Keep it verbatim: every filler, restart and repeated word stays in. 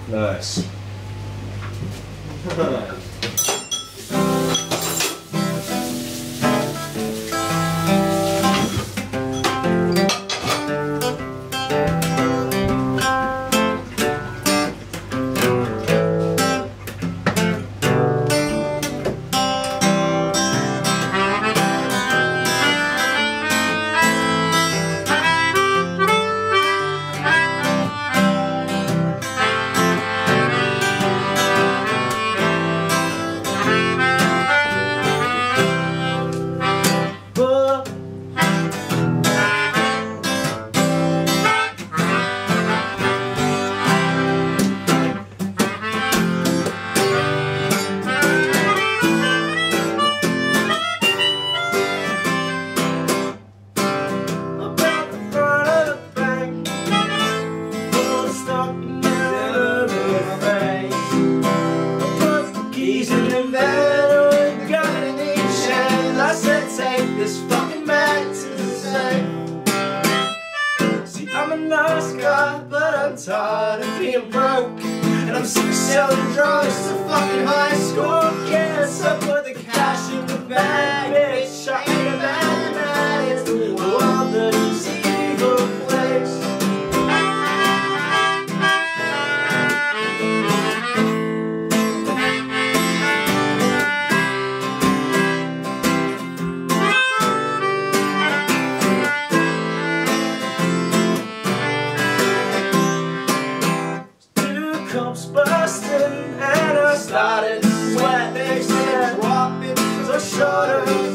Nice. This fucking man to the same. See, I'm a nice guy, but I'm tired of being broke, and I'm sick of selling drugs to fucking high school kids. I put the cash in the bag, bitch. I ain't a bad man. It's the world that is evil place. Cups busting and I started sweating, dropping so short of